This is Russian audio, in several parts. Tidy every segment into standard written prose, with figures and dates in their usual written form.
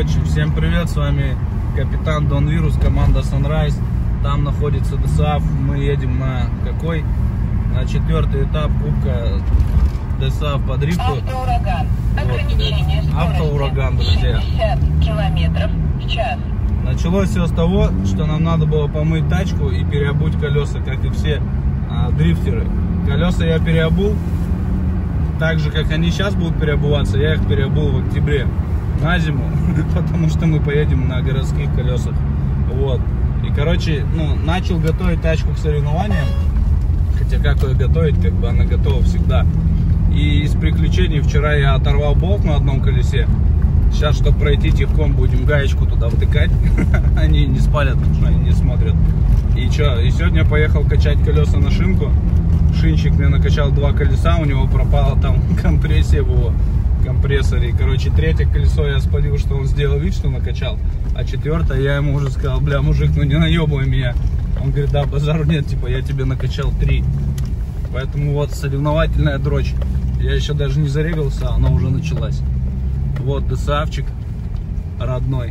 Короче, всем привет, с вами капитан Дон Вирус, команда Sunrise. Там находится ДСАФ, мы едем на какой? На 4-й этап кубка ДСАФ по дрифту. Автоураган. Ограничение скорости. Автоураган, друзья. 70 километров в час. Началось все с того, что нам надо было помыть тачку и переобуть колеса, как и все дрифтеры. Колеса я переобул, так же как они сейчас будут переобуваться, я их переобул в октябре на зиму, потому что мы поедем на городских колесах. Вот. И, короче, начал готовить тачку к соревнованиям. Хотя как ее готовить, как бы она готова всегда. И из приключений вчера я оторвал болт на одном колесе. Сейчас, чтобы пройти тихком, будем гаечку туда втыкать. Они не спалят, потому что они не смотрят. И что? И сегодня я поехал качать колеса на шинку. Шинщик мне накачал 2 колеса, у него пропала там компрессия в его компрессоре. И, короче, 3-е колесо я спалил, что он сделал вид, что накачал. А 4-е я ему уже сказал: бля, мужик, ну не наебывай меня. Он говорит: да, базару нет, типа, я тебе накачал 3. Поэтому вот соревновательная дрочь. Я еще даже не зарегался, а она уже началась. Вот ДСАФчик родной.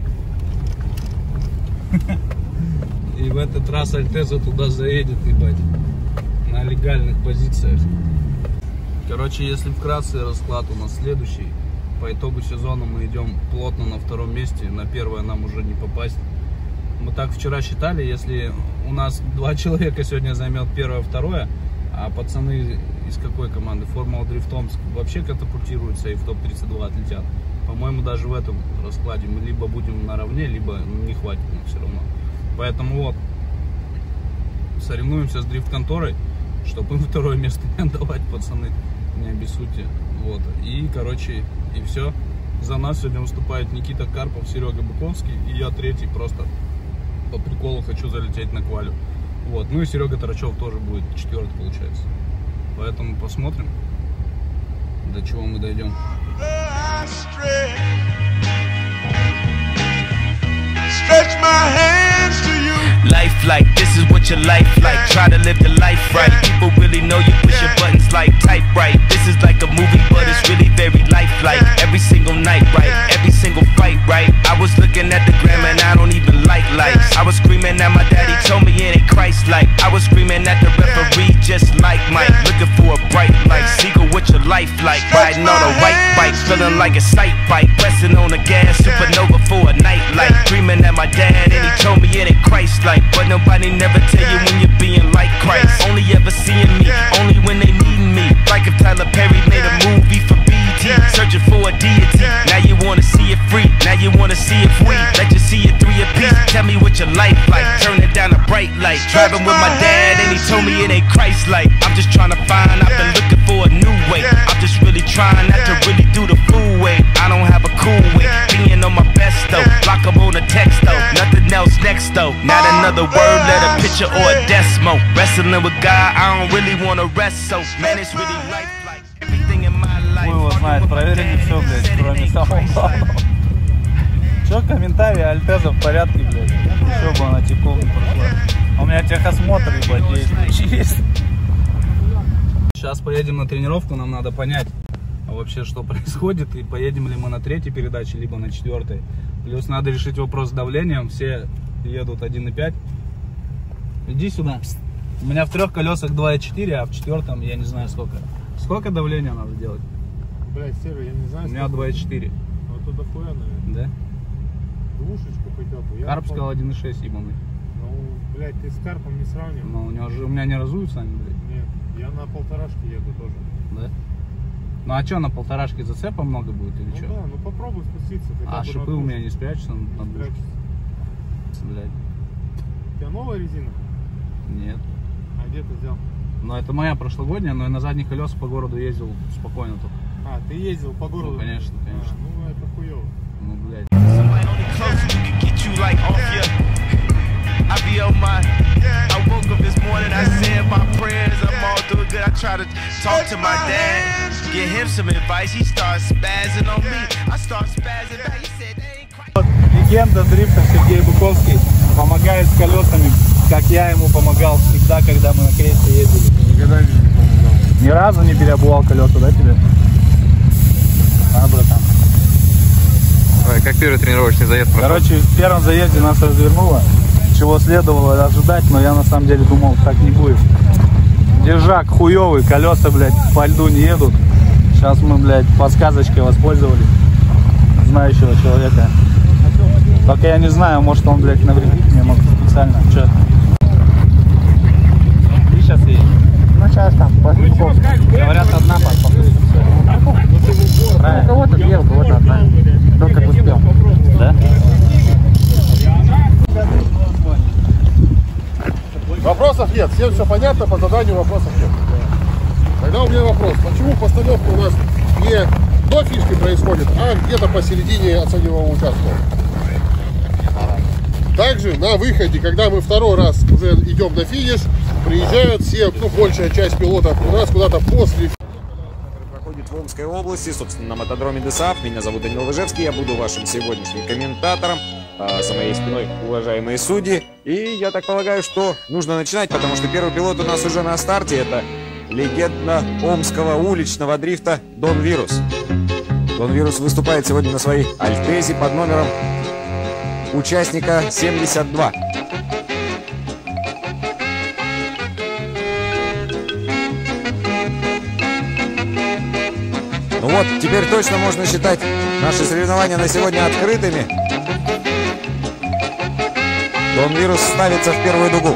И в этот раз Альтеза туда заедет, ебать, на легальных позициях. Короче, если вкратце, расклад у нас следующий. По итогу сезона мы идем плотно на 2-м месте. На 1-е нам уже не попасть. Мы так вчера считали, если у нас 2 человека сегодня займет 1-е, 2-е, а пацаны из какой команды? Формула Дрифт Омск вообще катапультируются и в топ-32 отлетят. По-моему, даже в этом раскладе мы либо будем наравне, либо не хватит нам все равно. Поэтому вот, соревнуемся с дрифт-конторой, чтобы им 2-е место не отдавать, пацаны, не обессудьте. Вот, и, короче, и все. За нас сегодня выступает Никита Карпов, Серега Буковский, и я 3-й, просто по приколу хочу залететь на квалю. Вот, ну и Серега Тарачев тоже будет 4-й, получается. Поэтому посмотрим, до чего мы дойдем. Stretch my hands to you. Life like, this is what your life like. Try to live the life right. People really know you push your buttons like type right. This is like a movie, but it's really very lifelike. Every single night, right? Every single fight, right? I was looking at the gram and I don't even like lights. I was screaming at my daddy, told me it ain't Christ-like. I was screaming at the referee, just like Mike. Looking for a bright light. Seagull, what your life like? Riding on a white bike, feeling like a sight bike. Pressing on the gas, supernova for a night light. Dreaming at my dad and he told me it ain't Christ-like. But nobody never tell you when you're being like Christ. Only ever seeing me, only when they needin' me. Like if Tyler Perry made a movie for BET, searching for a deity. Now you wanna see it free, now you wanna see it free. Let you see it 3 apiece. Tell me what your life like, turn it down a bright light. Driving with my dad and he told me it ain't Christ-like. I'm just trying to find, I've been looking for a new way. I'm just really trying not to really do the fool way. I don't have a cool way, being on my best though. Lock up on the text though, nothing else next though. Not another word, let a picture or a decimal. Wrestling with God, I don't really wanna rest so. Man, it's really life like everything in my life. Хуй его знает, проверили все, блядь, кроме самого главного. Че, комментарии, Альтеза в порядке, блядь. Еще бы она типов не прошла. У меня техосмотр, ебать, есть. Сейчас поедем на тренировку, нам надо понять вообще, что происходит, и поедем ли мы на 3-й передаче, либо на 4-й. Плюс надо решить вопрос с давлением, все едут 1,5. Иди сюда. У меня в 3 колесах 2,4, а в 4-м я не знаю сколько. Сколько давления надо делать? Блять, Серый, я не знаю. У меня 2,4. Вот туда хуя, наверное. Да? Двушечку хотел бы. Карп сказал 1,6 ебаный. Ну, блять, ты с Карпом не сравнивал. Но у меня не разуются они, блядь. Нет, я на 1,5 еду тоже. Да? Ну а что, на 1,5 зацепа много будет или Ну что? да, ну попробуй спуститься. А шипы у меня не спрячутся на двушке? Блядь. У тебя новая резина? Нет. А где ты взял? Но это моя прошлогодняя, но я на задних колесах по городу ездил спокойно только. А, ты ездил по городу? Ну, конечно, конечно. Ну, это хуёво. Ну, блядь. I be on my, I woke up this morning, I said my prayers, I'm all doing good. I try to talk to my dad, give him some advice. He starts spazzing on me, I start spazzing back. He said they ain't quite. Легенда дрифта Сергей Буковский помогает с колесами, как я ему помогал всегда, когда мы на кресте ездили. Никогда не помогал. Ни разу не переобувал колеса, да, тебе? А, братан? Ой, как первый тренировочный заезд прошел? Короче, в первом заезде нас развернуло, чего следовало ожидать, но я на самом деле думал, так не будет. Держак хуёвый, колеса, блядь, по льду не едут. Сейчас мы, блядь, подсказочкой воспользовались знающего человека. Только я не знаю, может он, блядь, навредит мне, может специально. Че? Ты сейчас едешь? Ну, сейчас там, Говорят, одна у кого-то две, у кого-то одна. Кто как успел. Да? Вопросов нет, всем все понятно, по заданию вопросов нет. Тогда у меня вопрос, почему постановка у нас не до фишки происходит, а где-то посередине оцениваемого участка? Также на выходе, когда мы второй раз уже идем на финиш, приезжают все, ну, большая часть пилотов у нас куда-то после. Проходит в Омской области, собственно, на мотодроме ДСАФ. Меня зовут Данил Выжевский, я буду вашим сегодняшним комментатором. За моей спиной уважаемые судьи. И я так полагаю, что нужно начинать, потому что первый пилот у нас уже на старте. Это легенда омского уличного дрифта Дон Вирус. Дон Вирус выступает сегодня на своей Альтезе под номером участника 72. Ну вот, теперь точно можно считать наши соревнования на сегодня открытыми. Дон Вирус ставится в первую дугу.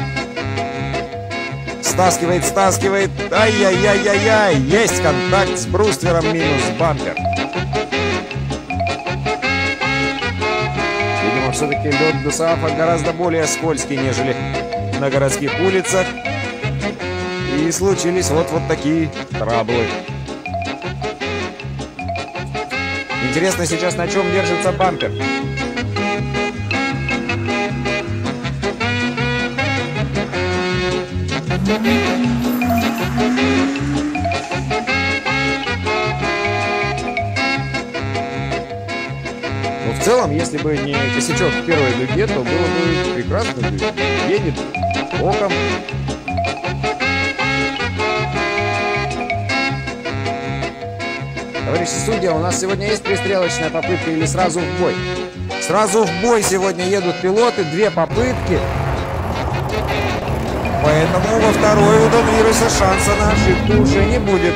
Стаскивает, стаскивает. Ай-яй-яй-яй-яй. Есть контакт с бруствером минус бампер. Видимо, все-таки лед ДСАФа гораздо более скользкий, нежели на городских улицах. И случились вот такие траблы. Интересно сейчас, на чем держится бампер. Но в целом, если бы не косячок в первой дуге, то было бы прекрасно. Едет боком. Товарищи судьи, у нас сегодня есть пристрелочная попытка или сразу в бой? Сразу в бой сегодня едут пилоты, 2 попытки. Поэтому во второй у Дон Вируса шанса на ошибку уже не будет.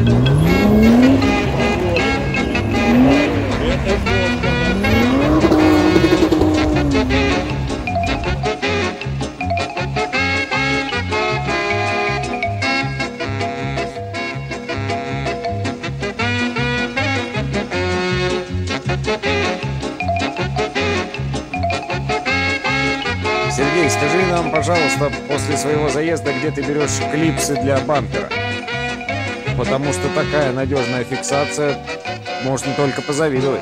Сергей, скажи нам, пожалуйста, после своего заезда, где ты берешь клипсы для бампера? Потому что такая надежная фиксация, можно только позавидовать.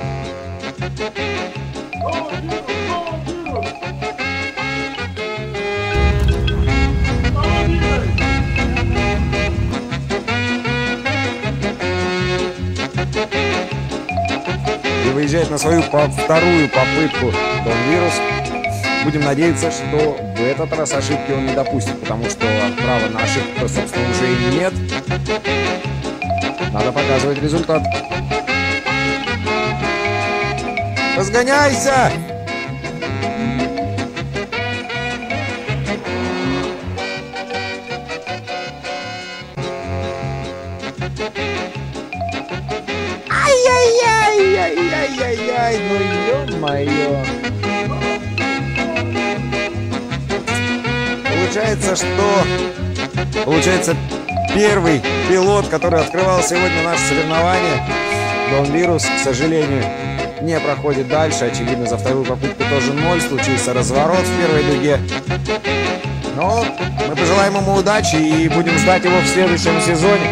И выезжает на свою вторую попытку Дон Вирус. Будем надеяться, что в этот раз ошибки он не допустит, потому что права на ошибку, собственно, уже и нет. Надо показывать результат. Разгоняйся! Ай-яй-яй-яй-яй-яй-яй, ну ё-моё. Получается, первый пилот, который открывал сегодня наше соревнование, Дон Вирус, к сожалению, не проходит дальше. Очевидно, за вторую попытку тоже 0. Случился разворот в первой дуге. Но мы пожелаем ему удачи и будем ждать его в следующем сезоне.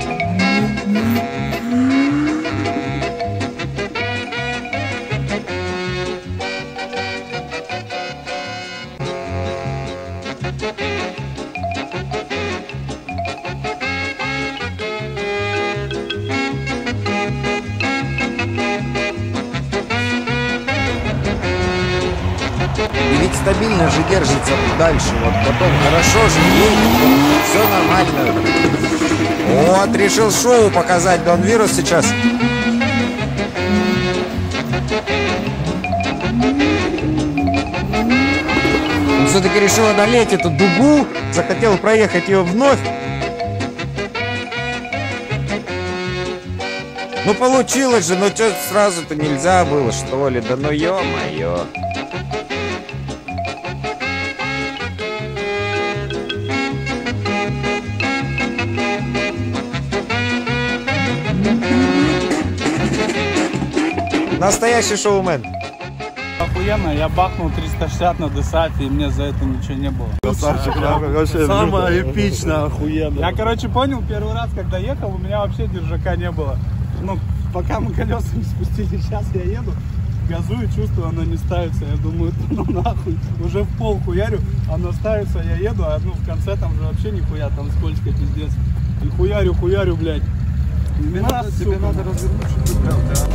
И ведь стабильно же держится дальше. Вот потом хорошо же едет. Все нормально. Вот, решил шоу показать Дон Вирус сейчас. Он все-таки решил одолеть эту дугу, захотел проехать ее вновь. Ну получилось же, ну что сразу-то нельзя было, что ли? Да ну ё-моё. Настоящий шоумен. Охуенно, я бахнул 360 на десафе, и мне за это ничего не было. Красавчик, вообще. Самое эпично, охуенно. Я, короче, понял, первый раз, когда ехал, у меня вообще держака не было. Ну, пока мы колеса не спустили, сейчас я еду, газую, чувствую, оно не ставится. Я думаю, ну нахуй, уже в пол хуярю, оно ставится, я еду, а ну в конце там же вообще нихуя, там скользко, пиздец. И хуярю, блядь. Тебе надо развернуть, чтобы ты брал,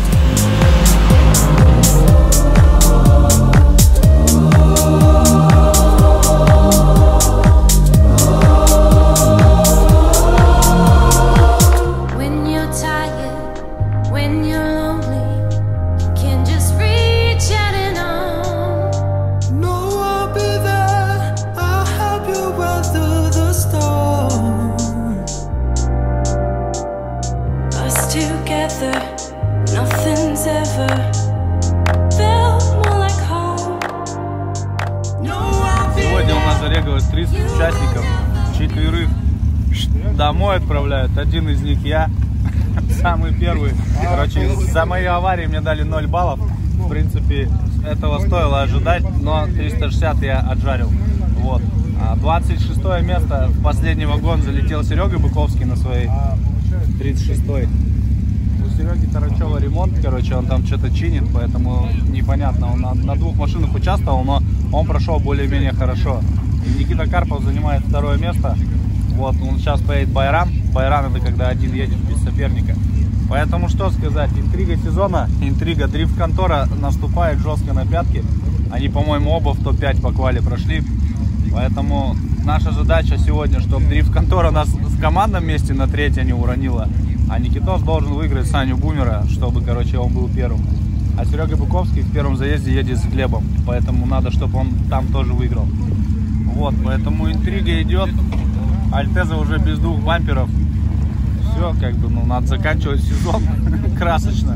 Сегодня у нас зарегалось 30 участников, 4 домой отправляют, один из них я, самый первый. Короче, за мои аварии мне дали 0 баллов, в принципе, этого стоило ожидать, но 360 я отжарил. Вот. 26 место, в последний вагон залетел Серега Быковский на своей 36-й. У Сереги Тарачева ремонт, короче, он там что-то чинит, поэтому непонятно. Он на 2 машинах участвовал, но он прошел более-менее хорошо. И Никита Карпов занимает 2 место. Вот, он сейчас поедет в Байрам. Байрам — это когда один едет без соперника. Поэтому что сказать, интрига сезона, интрига дрифт-контора наступает жестко на пятки. Они, по-моему, оба в топ-5 по квали прошли. Поэтому наша задача сегодня, чтобы дрифт-контора нас в командном месте на 3 не уронила. А Никитос должен выиграть Саню Бумера, чтобы, короче, он был первым. А Серега Быковский в первом заезде едет с Глебом. Поэтому надо, чтобы он там тоже выиграл. Вот, поэтому интрига идет. Альтеза уже без 2 бамперов. Все, как бы, ну, надо заканчивать сезон красочно.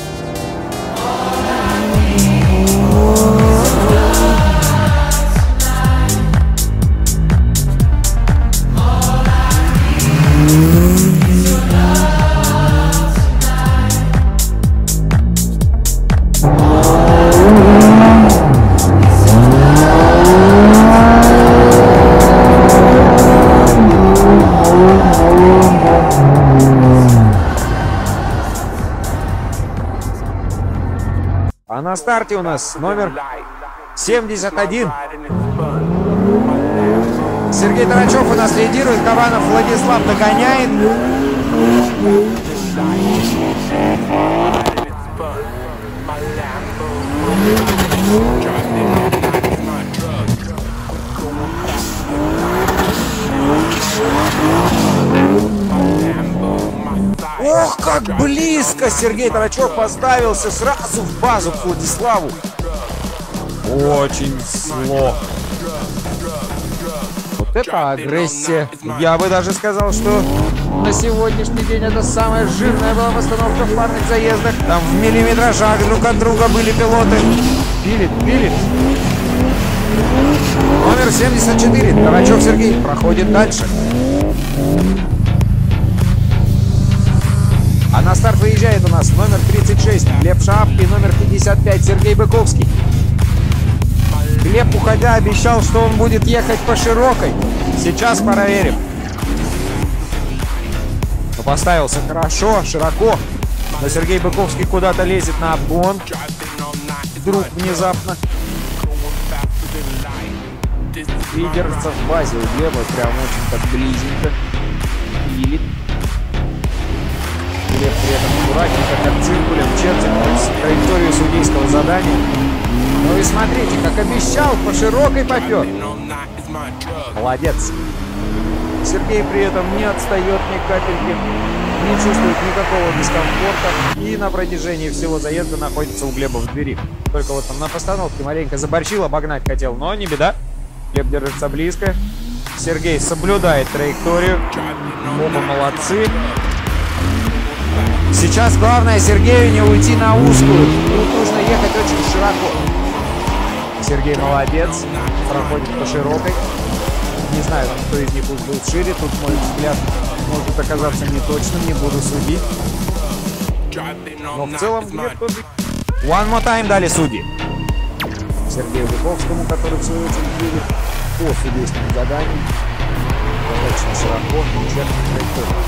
А на старте у нас номер 71. Сергей Тарачев у нас лидирует, Кованов Владислав догоняет. Ох, как близко Сергей Тарачев поставился сразу в базу к Владиславу. Очень зло. Вот это агрессия. Я бы даже сказал, что на сегодняшний день это самая жирная была постановка в парных заездах. Там в миллиметражах друг от друга были пилоты. Пилит. Номер 74. Тарачев Сергей проходит дальше. А на старт выезжает у нас номер 36 Глеб Шаап и номер 55 Сергей Быковский. Глеб, уходя, обещал, что он будет ехать по широкой. Сейчас проверим. Но поставился хорошо, широко. Но Сергей Быковский куда-то лезет на обгон. Вдруг внезапно. И держится в базе у Глеба прям очень так близенько. Пилит. Глеб при этом аккуратненько, как циркулем, чертит траекторию судейского задания. Ну и смотрите, как обещал, по широкой попер. Молодец. Сергей при этом не отстает ни капельки, не чувствует никакого дискомфорта и на протяжении всего заезда находится у Глеба в двери. Только вот там на постановке маленько заборчил, обогнать хотел, но не беда. Глеб держится близко. Сергей соблюдает траекторию. Оба молодцы. Сейчас главное Сергею не уйти на узкую. Тут нужно ехать очень широко. Сергей молодец. Проходит по широкой. Не знаю, кто из них будет шире. Тут мой взгляд может оказаться неточным. Не буду судить. Но в целом Глеб тоже. One more time дали судьи. Сергею Быковскому, который в свою очередь едет по судейским заданиям. Достаточно широко. Замечательная траектория.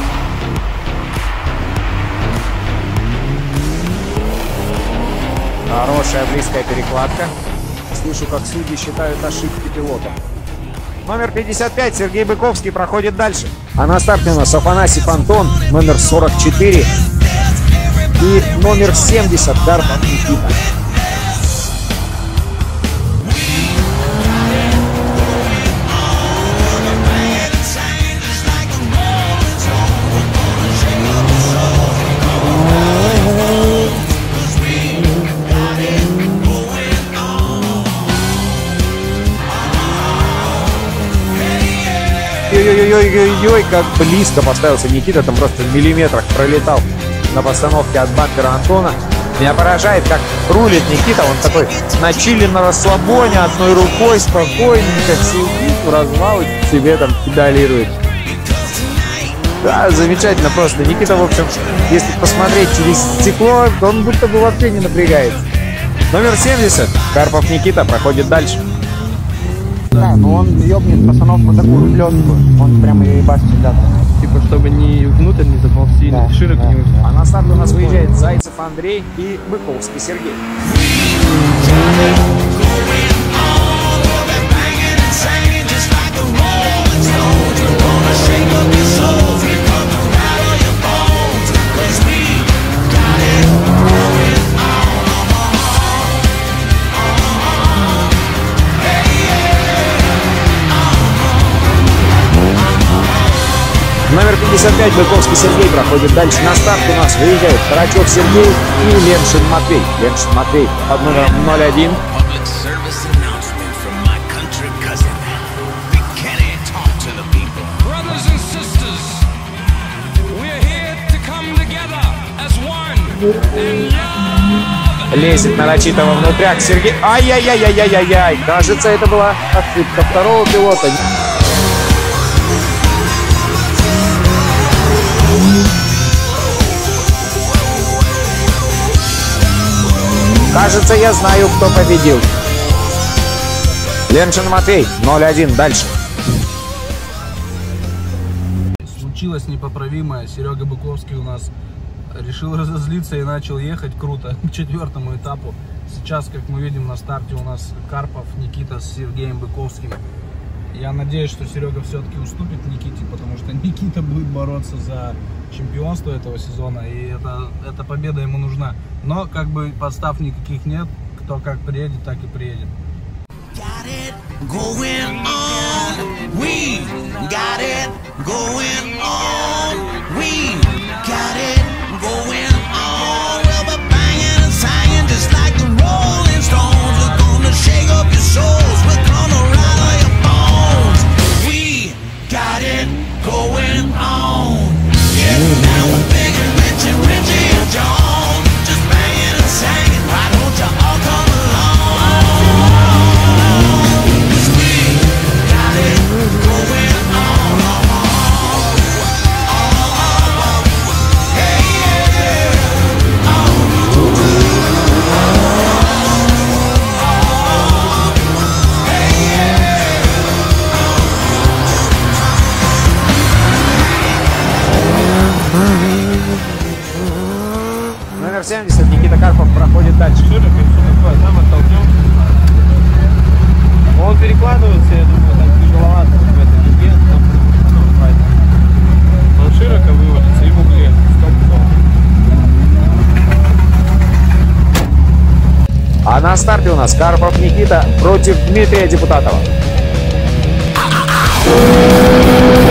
Хорошая близкая перекладка. Слышу, как судьи считают ошибки пилота. Номер 55 Сергей Быковский проходит дальше. А на старте у нас Афанасьев Антон, номер 44. И номер 70 Карпов Никита. Ой-ой-ой, как близко поставился Никита, там просто в миллиметрах пролетал на постановке от бампера Антона. Меня поражает, как рулит Никита, он такой на чиле, на расслабоне, одной рукой спокойненько сидит, в развалке себе там педалирует. Да, замечательно просто. Никита, в общем, если посмотреть через стекло, то он будто бы вообще не напрягается. Номер 70, Карпов Никита, проходит дальше. Да, но он ёбнет постановку такую лёгкую, он прямо ее ебашит сюда. Типа, чтобы ни внутрь не заползти, да, широко да. не выйти. А на старт у нас выезжает Зайцев Андрей и Быковский Сергей. Номер 55 Быковский Сергей проходит дальше. На старт у нас выезжают Карачев Сергей и Леншин Матвей. Леншин Матвей под номером 01. Лезет нарочито во внутряк Сергей. Ай-яй-яй-яй-яй-яй. Кажется, это была ошибка второго пилота. Кажется, я знаю, кто победил. Леншин Матвей, 0-1, дальше. Случилось непоправимое. Серега Быковский у нас решил разозлиться и начал ехать круто к 4-му этапу. Сейчас, как мы видим, на старте у нас Карпов Никита с Сергеем Быковским. Я надеюсь, что Серега все-таки уступит Никите, потому что Никита будет бороться за чемпионство этого сезона, и эта победа ему нужна. Но как бы подстав никаких нет, кто как приедет, так и приедет. Номер 70 Никита Карпов проходит дальше. Там оттолкнем. Он перекладывается, я думаю, там тяжеловато в этой дуге. Он широко выводится и в угле. А на старте у нас Карпов Никита против Дмитрия Депутатова.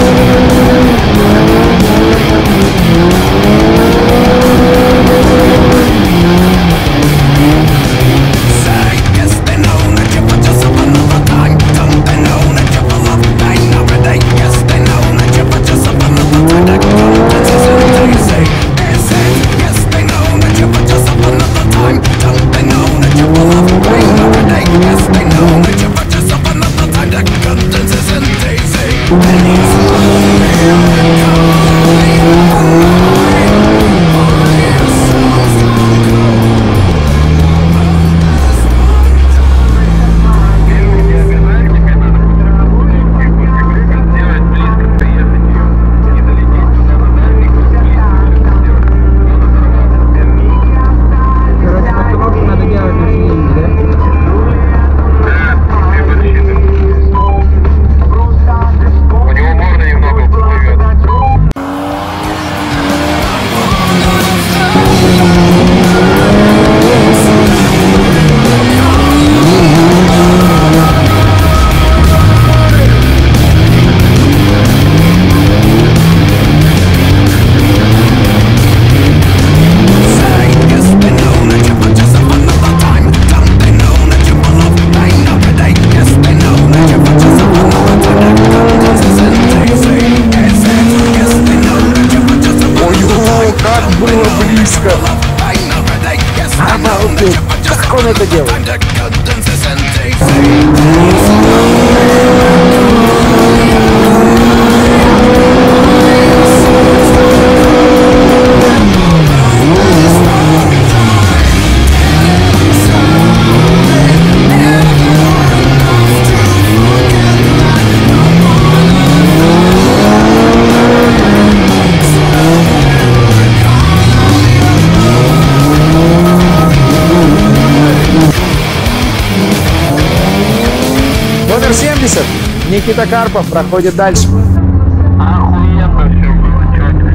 видел, как он это делает. Номер 70. Никита Карпов проходит дальше. Охуенно все было, четко.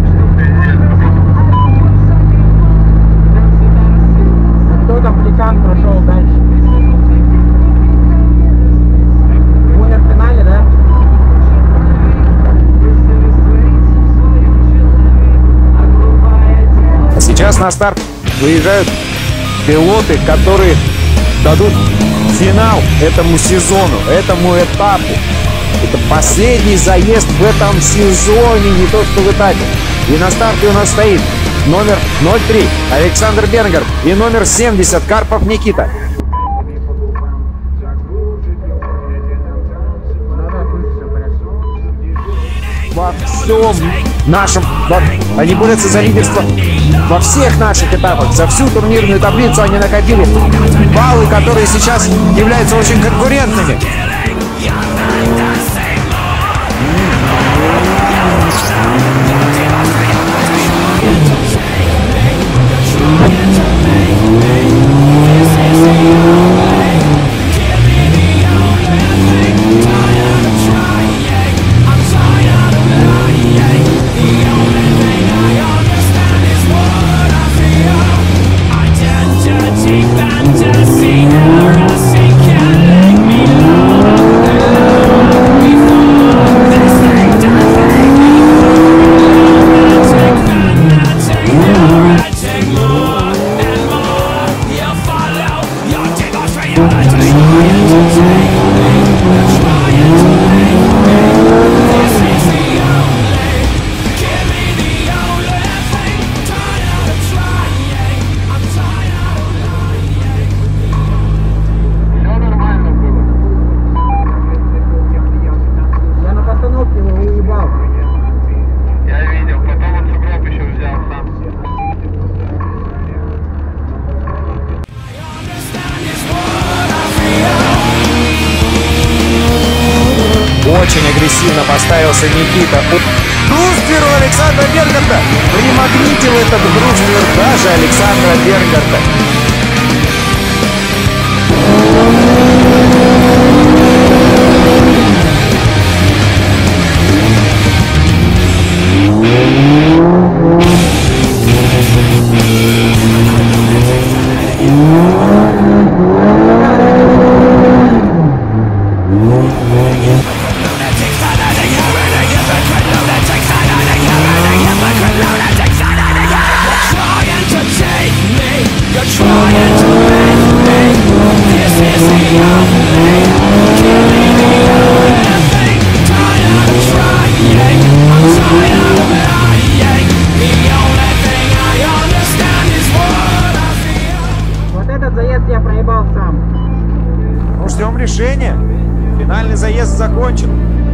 Кто там Плетян прошел дальше? Умер в финале, да? А сейчас на старт выезжают пилоты, которые дадут финал этому сезону, этому этапу. Это последний заезд в этом сезоне, не то что в этапе. И на старте у нас стоит номер 03 Александр Бергер и номер 70 Карпов Никита. Во всем нашем, они борются за лидерство во всех наших этапах, за всю турнирную таблицу они накопили баллы, которые сейчас являются очень конкурентными. Очень агрессивно поставился Никита. Брустверу Александра Бергерта примагнитил этот бруствер даже Александра Бергерта. Вот этот заезд я проебал сам. Ну, ждем решения. Финальный заезд закончен.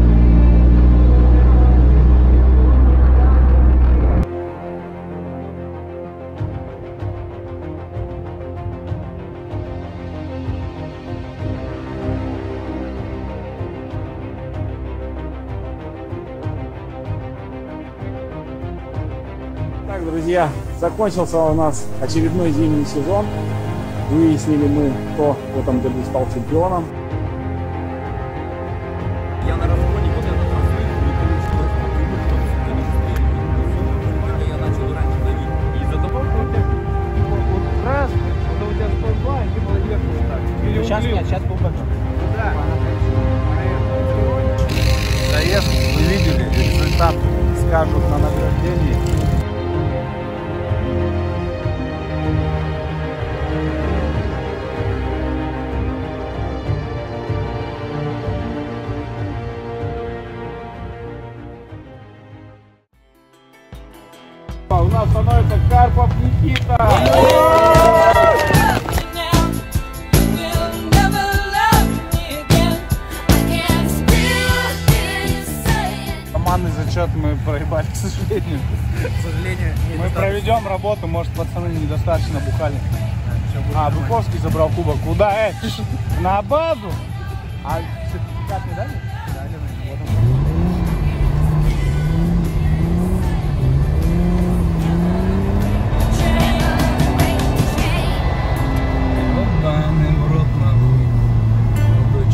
Так, друзья, закончился у нас очередной зимний сезон. Выяснили мы, кто в этом году стал чемпионом. Я на разгоне вот этот я начал раньше давить. И из-за того, что у тебя вот раз, когда у тебя 102, и ты было ехать так. Сейчас нет, сейчас глубоко. Да. Заезд вы видели, результат скажут на награждении. У нас становится Карпов Никита. сожалению. К сожалению, Мы проведем работу, может, пацаны недостаточно бухали. А, Быковский забрал кубок. Куда? Ты ж на базу? А сертификат не дали? Дали. Ебаный в рот, нахуй.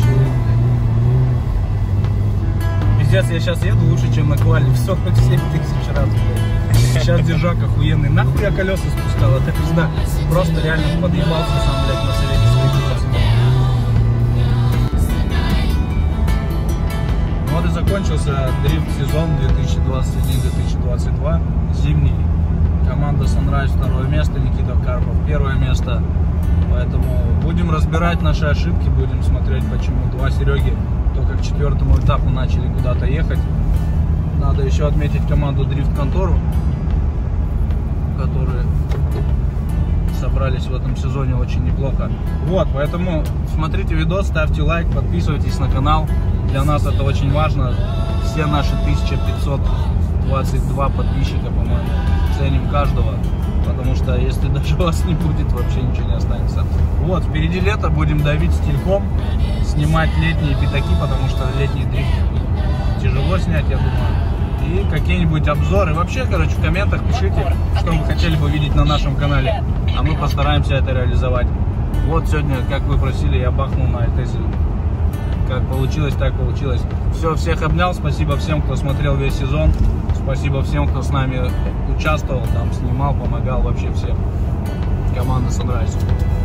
Пиздец, я сейчас еду лучше, чем на квале. В 47 тысяч раз, блядь. Сейчас держак охуенный. Нахуй я колеса спускал, это пизда. Просто реально подъебался сам, блядь, на совете своих пацанов. Вот и закончился дрифт-сезон 2021-2022. Зимний. Команда Sunrise второе место, Никита Карпов первое место. Поэтому будем разбирать наши ошибки, будем смотреть, почему два Сереги только к 4-му этапу начали куда-то ехать. Надо еще отметить команду Дрифт-контору, которые собрались в этом сезоне очень неплохо. Вот, поэтому смотрите видос, ставьте лайк, подписывайтесь на канал. Для нас это очень важно. Все наши 1522 подписчика, по-моему, ценим каждого. Потому что если даже вас не будет, вообще ничего не останется. Вот, впереди лето, будем давить стильком, снимать летние пятаки, потому что летний дрифт тяжело снять, я думаю. И какие-нибудь обзоры. Вообще, короче, в комментах пишите, что вы хотели бы видеть на нашем канале. А мы постараемся это реализовать. Вот сегодня, как вы просили, я бахнул на Альтезе. Как получилось, так получилось. Все, всех обнял. Спасибо всем, кто смотрел весь сезон. Спасибо всем, кто с нами участвовал, там снимал, помогал, вообще всем. Команда Sunrise.